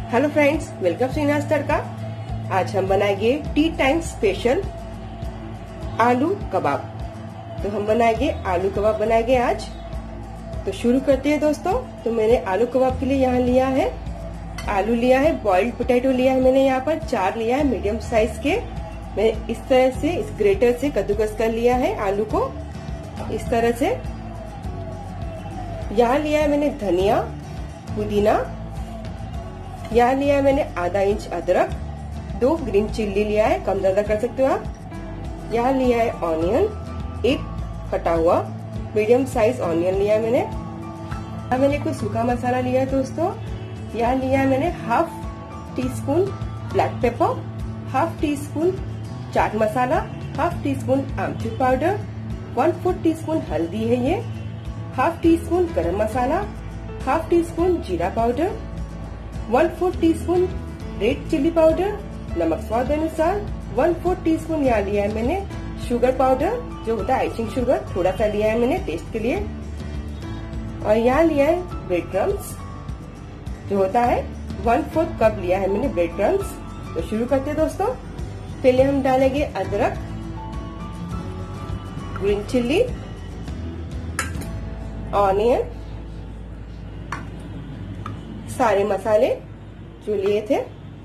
Hello friends, welcome Shrinath Tadka. आज हम बनाएंगे टी टाइम स्पेशल आलू कबाब। तो हम बनाएंगे आलू कबाब बनाएंगे आज। तो शुरू करते हैं दोस्तों। तो मैंने आलू कबाब के लिए यहाँ लिया है, आलू लिया है, बॉइल्ड पोटैटो लिया है मैंने यहाँ पर 4 लिया है मीडियम साइज के। मैं इस तरह से इस ग्रेटर से कद्दूकस कर लिया है आलू को इस तरह से। यहाँ लिया है मैंने धनिया, पुदीना, यहाँ लिया है मैंने आधा इंच अदरक, 2 ग्रीन चिल्ली लिया है, कम ज्यादा कर सकते हो आप। यहाँ लिया है ऑनियन, एक कटा हुआ मीडियम साइज ऑनियन लिया है मैंने। यहाँ मैंने कुछ सूखा मसाला लिया है दोस्तों। यहाँ लिया है मैंने half teaspoon black pepper, half teaspoon chaat masala, half teaspoon amchur powder, 1/4 teaspoon हल्दी है ये, half teaspoon garam masala, half teaspoon jeera powder, 1/4 teaspoon red chilli powder, नमक स्वाद अनुसार, 1/4 टीस्पून यहाँ लिया है मैंने शुगर पाउडर जो होता है आइसिंग शुगर, थोड़ा सा लिया है मैंने टेस्ट के लिए। और यहाँ लिया है ब्रेड क्रम्स जो होता है 1/4 कप लिया है मैंने ब्रेड क्रम्स। तो शुरू करते हैं दोस्तों। पहले हम डालेंगे अदरक, ग्रीन चिल्ली, ऑनियन, सारे मसाले जो लिए थे,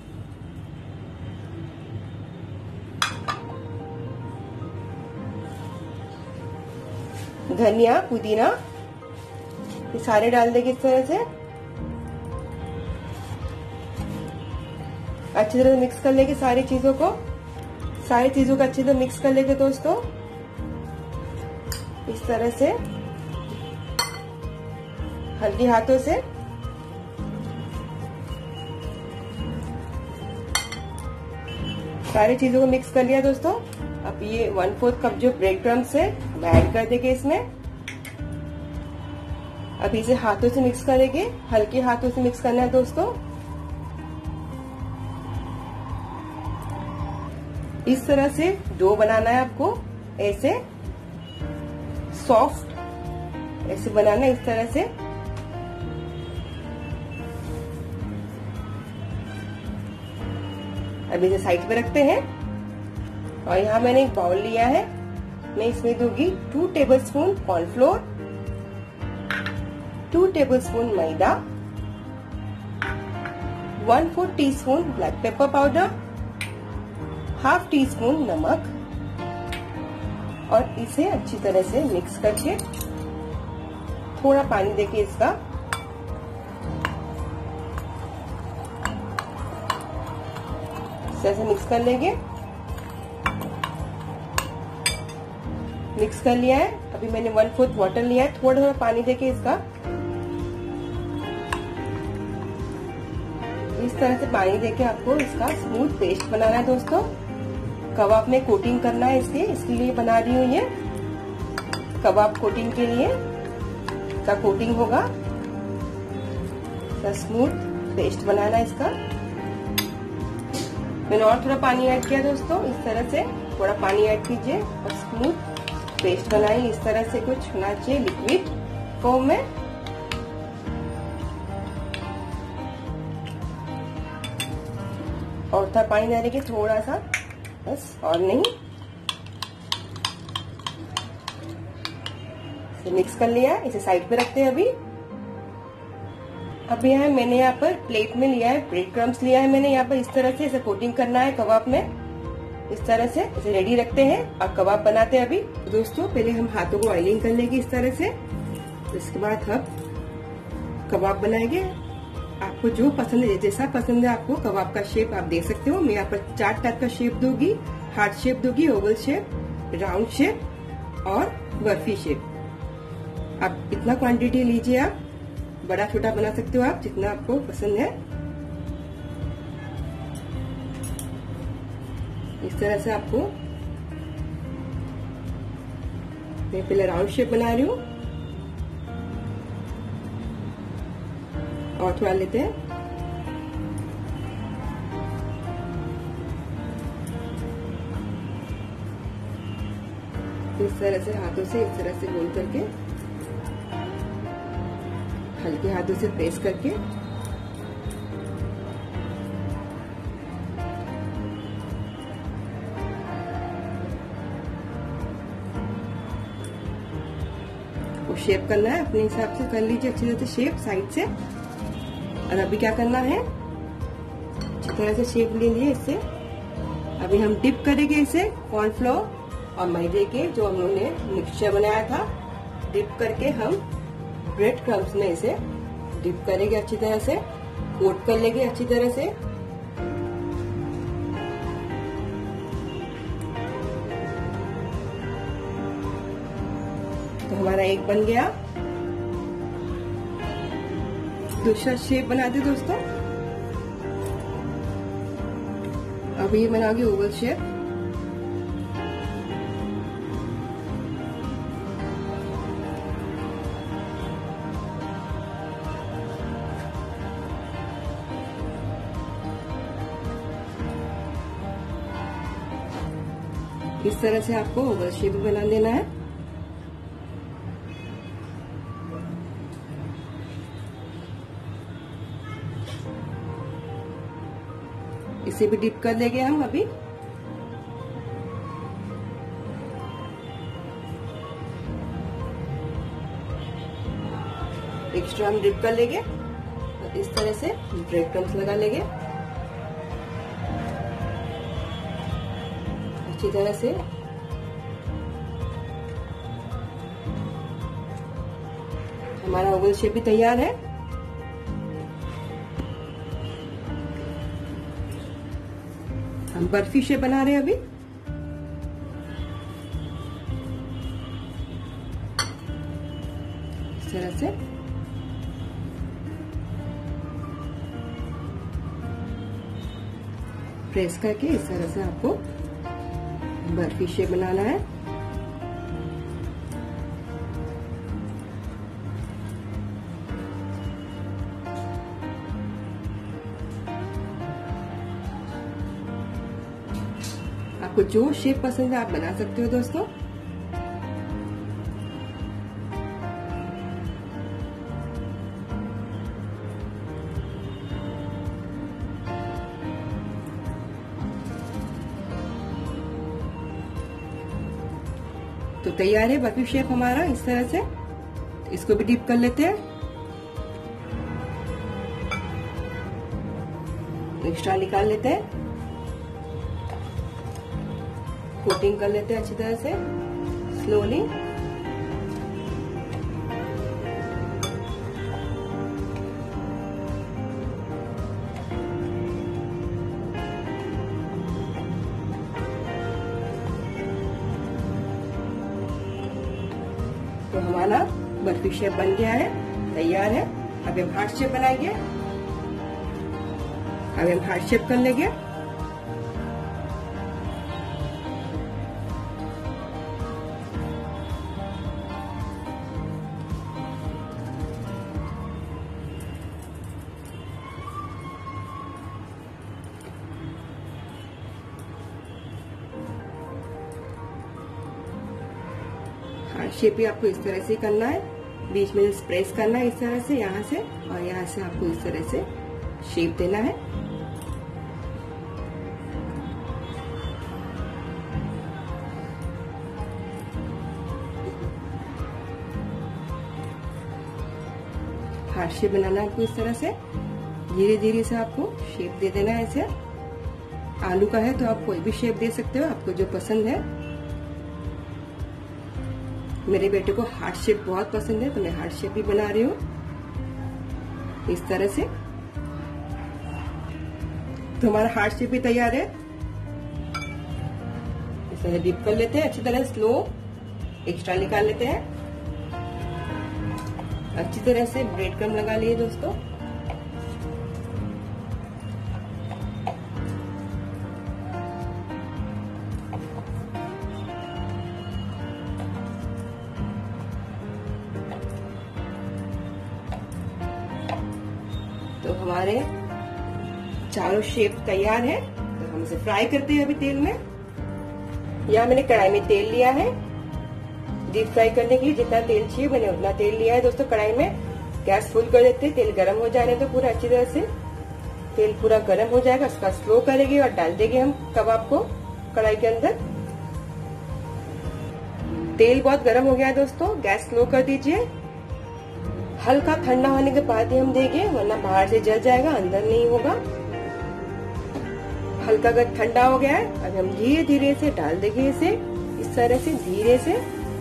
धनिया, पुदीना, ये सारे डाल देंगे इस तरह से। अच्छी तरह मिक्स कर लेंगे सारी चीजों को, सारी चीजों को अच्छी तरह मिक्स कर लेंगे दोस्तों इस तरह से हल्के हाथों से। सारी चीजों को मिक्स कर लिया दोस्तों। अब ये 1/4 कप जो ब्रेड क्रम्स है हम ऐड कर देंगे इसमें। अब इसे हाथों से मिक्स करेंगे, हल्के हाथों से मिक्स करना है दोस्तों। इस तरह से डो बनाना है आपको, ऐसे सॉफ्ट ऐसे बनाना है इस तरह से। अब इसे साइड पे रखते हैं। और यहाँ मैंने एक बाउल लिया है, मैं इसमें दूंगी 2 tablespoon cornflour, 2 tablespoon maida, 1/4 teaspoon black pepper powder, half teaspoon नमक, और इसे अच्छी तरह से मिक्स करके थोड़ा पानी देके इसका ऐसे मिक्स कर लेंगे। मिक्स कर लिया है। अभी मैंने 1/4 वाटर लिया है, थोड़ा थोड़ा पानी देके इसका इस तरह से पानी देके आपको इसका स्मूथ पेस्ट बनाना है दोस्तों। कबाब में कोटिंग करना है इसके लिए बना रही हूँ ये कबाब कोटिंग के लिए इसका कोटिंग होगा। स्मूथ पेस्ट बनाना है इसका। मैंने और थोड़ा पानी ऐड किया दोस्तों इस तरह से, थोड़ा पानी ऐड कीजिए और स्मूथ पेस्ट बनाइए इस तरह से। कुछ होना चाहिए लिक्विड फॉर्म में। और थोड़ा पानी डालने के थोड़ा सा, बस और नहीं। इसे मिक्स कर लिया, इसे साइड पे रखते हैं अभी। अब यहाँ मैंने यहाँ पर प्लेट में लिया है ब्रेड क्रम्स लिया है मैंने यहाँ पर इस तरह से इसे कोटिंग करना है कबाब में इस तरह से। इसे रेडी रखते हैं और कबाब बनाते हैं अभी। तो दोस्तों पहले हम हाथों को ऑयलिंग कर लेंगे इस तरह से। इसके बाद हम कबाब बनाएंगे। आपको जो पसंद है, जैसा पसंद है आपको कबाब का शेप आप दे सकते हो। मैं यहाँ पर 4 टाइप का शेप दूंगी, हार्ट शेप दूंगी, ओवल शेप, राउंड शेप और बर्फी शेप। आप इतना क्वांटिटी लीजिए, आप बड़ा छोटा बना सकते हो आप जितना आपको पसंद है। इस तरह से आपको मैं पहले राउंड शेप बना रही हूँ और थोड़ा लेते हैं। इस तरह से हाथों से इस तरह से गोल करके हल्के हाथों से प्रेस करके शेप करना है, अपने हिसाब से कर लीजिए अच्छी तरह से शेप साइड से। और अभी क्या करना है, अच्छी तरह से शेप ले लिए इससे। अभी हम डिप करेंगे इसे कॉर्नफ्लोर और मैदे के जो हम लोगों ने मिक्सचर बनाया था, डिप करके हम ब्रेड क्रम्स में इसे डिप करेंगे, अच्छी तरह से कोट कर लेंगे अच्छी तरह से। तो हमारा एक बन गया। दूसरा शेप बनाते दोस्तों। अभी ये बनाओगे ओवल शेप। इस तरह से आपको ओवल शेप बना देना है। इसे भी डिप कर लेंगे हम अभी। एक्स्ट्रा हम डिप कर लेंगे और इस तरह से ब्रेड क्रम्स लगा लेंगे अच्छी तरह से। हमारा ओवल शेप भी तैयार है। हम बर्फी शेप बना रहे हैं अभी। इस तरह से प्रेस करके इस तरह से आपको बर्फी शेप बनाना है। आपको जो शेप पसंद है आप बना सकते हो दोस्तों। तो तैयार है बर्फी शेप हमारा इस तरह से। इसको भी डिप कर लेते हैं। एक्स्ट्रा निकाल लेते हैं, कोटिंग कर लेते हैं अच्छी तरह से स्लोली। तो हमारा बर्फी शेप बन गया है, तैयार है। अब हम हार्ट शेप बनाएंगे। अब हम हार्ट शेप कर लेंगे। हार्ट शेप भी आपको इस तरह से करना है। बीच में प्रेस करना है इस तरह से, यहाँ से और यहाँ से आपको इस तरह से शेप देना है। हार्ट शेप बनाना है आपको इस तरह से। धीरे धीरे से आपको शेप दे देना है ऐसे। आलू का है तो आप कोई भी शेप दे सकते हो, आपको जो पसंद है। मेरे बेटे को हार्ट शेप बहुत पसंद है तो मैं हार्ट शेप भी बना रही हूँ इस तरह से। तो हमारा हार्ट शेप भी तैयार है। इस तरह डिप कर लेते हैं अच्छी तरह स्लो। एक्स्ट्रा निकाल लेते हैं। अच्छी तरह से ब्रेड क्रम्ब लगा लिए दोस्तों। तो हमारे चारों शेप तैयार है। तो हम इसे फ्राई करते हैं अभी तेल में। यहाँ मैंने कढ़ाई में तेल लिया है डीप फ्राई करने के लिए। जितना तेल चाहिए मैंने उतना तेल लिया है दोस्तों कढ़ाई में। गैस फुल कर देते हैं। तेल गर्म हो जाने तो पूरा अच्छी तरह से तेल पूरा गर्म हो जाएगा। उसका स्लो करेंगे और डाल देंगे हम कबाब को कढ़ाई के अंदर। तेल बहुत गर्म हो गया है दोस्तों, गैस स्लो कर दीजिए। हल्का ठंडा होने के बाद ही हम देंगे, वरना बाहर से जल जाएगा, अंदर नहीं होगा। हल्का अगर ठंडा हो गया है, अब हम धीरे धीरे से डाल देंगे इसे, इस तरह से धीरे से।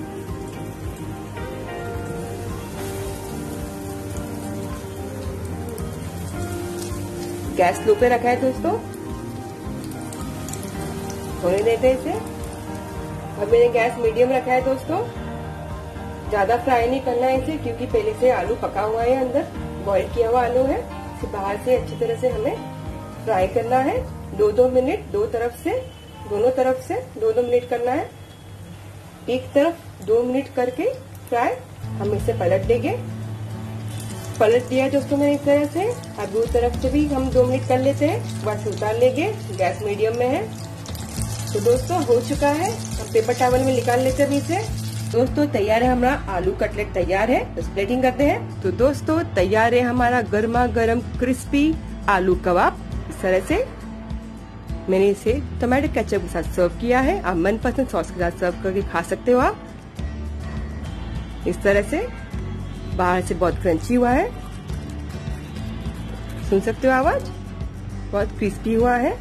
गैस लो पे रखा है दोस्तों, होने देते हैं इसे। अब मैंने गैस मीडियम रखा है दोस्तों। ज्यादा फ्राई नहीं करना है इसे, क्योंकि पहले से आलू पका हुआ है, अंदर बॉईल किया हुआ आलू है। इसे बाहर से अच्छी तरह से हमें फ्राई करना है। 2-2 मिनट दोनों तरफ से 2-2 मिनट करना है। एक तरफ 2 मिनट करके फ्राई हम इसे पलट देंगे। पलट दिया दोस्तों मैंने इस तरह से। अब दूसरी तरफ से भी हम 2 मिनट कर लेते हैं, बस उतार लेंगे। गैस मीडियम में है। तो दोस्तों हो चुका है, हम पेपर टॉवल में निकाल लेते हैं इसे। दोस्तों तैयार है हमारा आलू कटलेट, तैयार है। तो प्लेटिंग करते हैं। तो दोस्तों तैयार है हमारा गर्मा गर्म क्रिस्पी आलू कबाब। इस तरह से मैंने इसे टमाटो केचप के साथ सर्व किया है। आप मनपसंद सॉस के साथ सर्व करके खा सकते हो। आप इस तरह से, बाहर से बहुत क्रंची हुआ है, सुन सकते हो आवाज, बहुत क्रिस्पी हुआ है।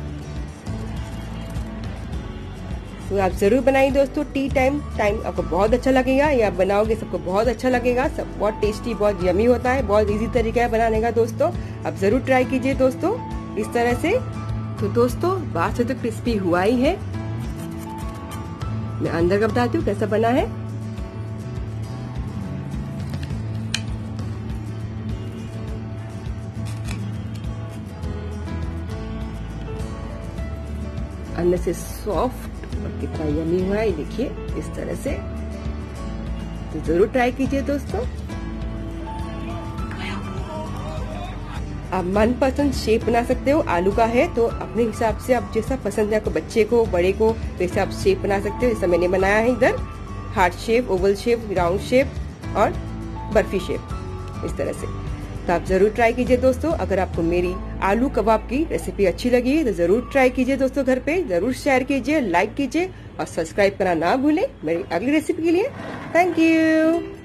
तो आप जरूर बनाइए दोस्तों। टी टाइम आपको बहुत अच्छा लगेगा, या आप बनाओगे सबको बहुत अच्छा लगेगा। सब बहुत टेस्टी, बहुत यमी होता है। बहुत इजी तरीका है बनाने का दोस्तों, आप जरूर ट्राई कीजिए दोस्तों इस तरह से। तो दोस्तों बाहर से तो क्रिस्पी हुआ ही है, मैं अंदर का बताती हूँ कैसा बना है। अंदर से सॉफ्ट और कितना यमी हुआ है, देखिए इस तरह से। तो जरूर ट्राई कीजिए दोस्तों। आप मनपसंद शेप बना सकते हो। आलू का है तो अपने हिसाब से आप जैसा पसंद है, आपको बच्चे को, बड़े को, वैसे आप शेप बना सकते हो। जैसा मैंने बनाया है इधर, heart shape, oval shape, round shape और बर्फी शेप, इस तरह से। तो आप जरूर ट्राई कीजिए दोस्तों। अगर आपको मेरी आलू कबाब की रेसिपी अच्छी लगी तो जरूर ट्राई कीजिए दोस्तों घर पे। जरूर शेयर कीजिए, लाइक कीजिए और सब्सक्राइब करना ना भूलें मेरी अगली रेसिपी के लिए। Thank you.